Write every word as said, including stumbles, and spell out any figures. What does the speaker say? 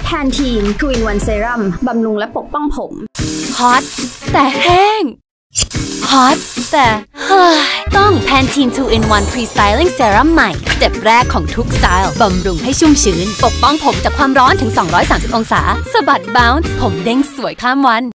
แพนทีน ทู อิน วัน เซรั่มบำรุงและปกป้องผมฮอตแต่แห้งฮอตแต่เฮ้ยต้องแพนทีน ทู อิน วัน Pre Styling Serum ใหม่สเต็ปแรกของทุกสไตล์บำรุงให้ชุ่มชื้นปกป้องผมจากความร้อนถึงสองร้อยสามสิบองศาสะบัด bounce ผมเด้งสวยข้ามวัน